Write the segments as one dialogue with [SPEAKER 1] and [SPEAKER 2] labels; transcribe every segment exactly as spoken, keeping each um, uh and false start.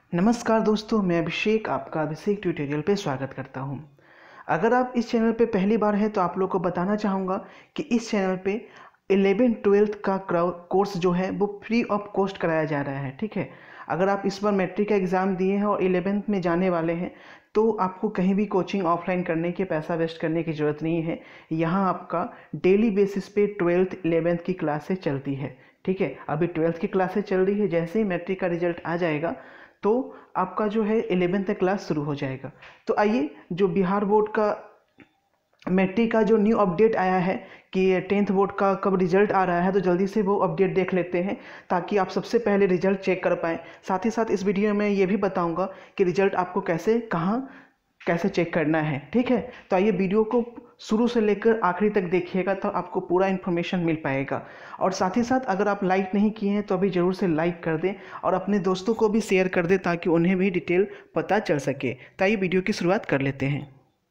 [SPEAKER 1] नमस्कार दोस्तों, मैं अभिषेक आपका अभिषेक ट्यूटोरियल पे स्वागत करता हूं। अगर आप इस चैनल पे पहली बार हैं तो आप लोग को बताना चाहूँगा कि इस चैनल पे इलेवन ट्वेल्थ का कोर्स जो है वो फ्री ऑफ कॉस्ट कराया जा रहा है। ठीक है, अगर आप इस बार मैट्रिक का एग्ज़ाम दिए हैं और इलेवेंथ में जाने वाले हैं तो आपको कहीं भी कोचिंग ऑफलाइन करने के पैसा वेस्ट करने की ज़रूरत नहीं है। यहाँ आपका डेली बेसिस पे ट्वेल्थ इलेवेंथ की क्लासें चलती है। ठीक है, अभी ट्वेल्थ की क्लासें चल रही है, जैसे ही मैट्रिक का रिजल्ट आ जाएगा तो आपका जो है इलेवेंथ क्लास शुरू हो जाएगा। तो आइए, जो बिहार बोर्ड का मैट्रिक का जो न्यू अपडेट आया है कि टेंथ बोर्ड का कब रिजल्ट आ रहा है, तो जल्दी से वो अपडेट देख लेते हैं ताकि आप सबसे पहले रिजल्ट चेक कर पाएँ। साथ ही साथ इस वीडियो में ये भी बताऊंगा कि रिजल्ट आपको कैसे कहाँ कैसे चेक करना है। ठीक है, तो आइए वीडियो को शुरू से लेकर आखिरी तक देखिएगा तो आपको पूरा इन्फॉर्मेशन मिल पाएगा। और साथ ही साथ अगर आप लाइक नहीं किए हैं तो अभी ज़रूर से लाइक कर दें और अपने दोस्तों को भी शेयर कर दें ताकि उन्हें भी डिटेल पता चल सके। तो आइए वीडियो की शुरुआत कर लेते हैं।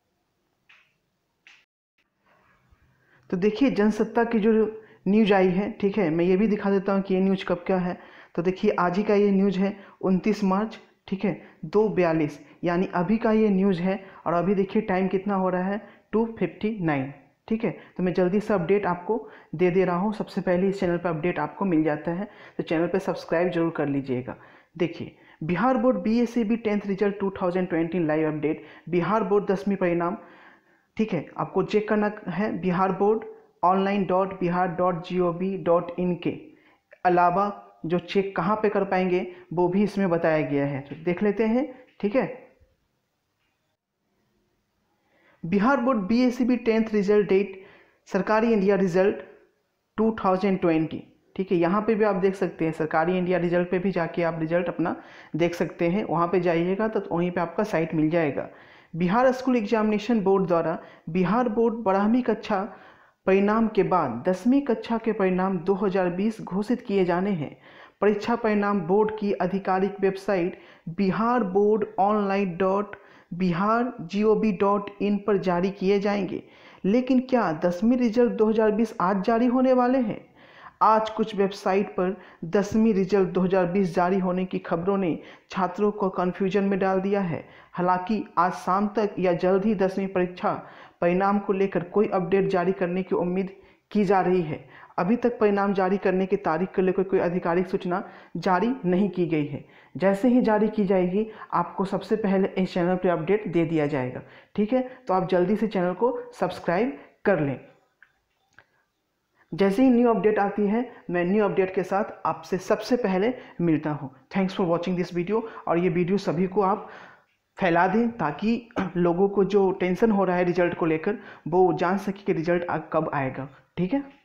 [SPEAKER 1] तो देखिए, जनसत्ता की जो न्यूज आई है, ठीक है, मैं ये भी दिखा देता हूँ कि ये न्यूज कब क्या है। तो देखिए, आज ही का ये न्यूज है उनतीस मार्च, ठीक है, दो बयालीस, यानी अभी का ये न्यूज़ है। और अभी देखिए टाइम कितना हो रहा है, टू फिफ्टी नाइन। ठीक है, तो मैं जल्दी से अपडेट आपको दे दे रहा हूँ। सबसे पहले इस चैनल पर अपडेट आपको मिल जाता है, तो चैनल पर सब्सक्राइब जरूर कर लीजिएगा। देखिए, Bihar board B S C B tenth result two thousand twenty live update, Bihar board दसवीं परिणाम। ठीक है, आपको चेक करना है Bihar board online dot Bihar dot G O V dot in के अलावा जो चेक कहाँ पे कर पाएंगे वो भी इसमें बताया गया है, तो देख लेते हैं। ठीक है, Bihar board B S C B tenth result date सरकारी India result two thousand twenty. ठीक है, यहाँ पे भी आप देख सकते हैं, सरकारी इंडिया रिजल्ट पे भी जाके आप रिजल्ट अपना देख सकते हैं। वहाँ पे जाइएगा तो वहीं पे आपका साइट मिल जाएगा। बिहार स्कूल एग्जामिनेशन बोर्ड द्वारा बिहार बोर्ड बारहवीं कक्षा परिणाम के बाद दसवीं कक्षा के परिणाम दो हज़ार बीस घोषित किए जाने हैं। परीक्षा परिणाम बोर्ड की आधिकारिक website Bihar board online dot Bihar G O V dot in पर जारी किए जाएंगे। लेकिन क्या दसवीं रिजल्ट दो हज़ार बीस आज जारी होने वाले हैं? आज कुछ वेबसाइट पर दसवीं रिजल्ट दो हज़ार बीस जारी होने की खबरों ने छात्रों को कन्फ्यूजन में डाल दिया है। हालांकि आज शाम तक या जल्द ही दसवीं परीक्षा परिणाम को लेकर कोई अपडेट जारी करने की उम्मीद की जा रही है। अभी तक परिणाम जारी करने की तारीख को लेकर कोई आधिकारिक सूचना जारी नहीं की गई है। जैसे ही जारी की जाएगी आपको सबसे पहले इस चैनल पर अपडेट दे दिया जाएगा। ठीक है, तो आप जल्दी से चैनल को सब्सक्राइब कर लें। जैसे ही न्यू अपडेट आती है मैं न्यू अपडेट के साथ आपसे सबसे पहले मिलता हूँ। Thanks for watching this video. और ये वीडियो सभी को आप फैला दें ताकि लोगों को जो टेंशन हो रहा है रिजल्ट को लेकर वो जान सके कि रिजल्ट कब आएगा। ठीक है।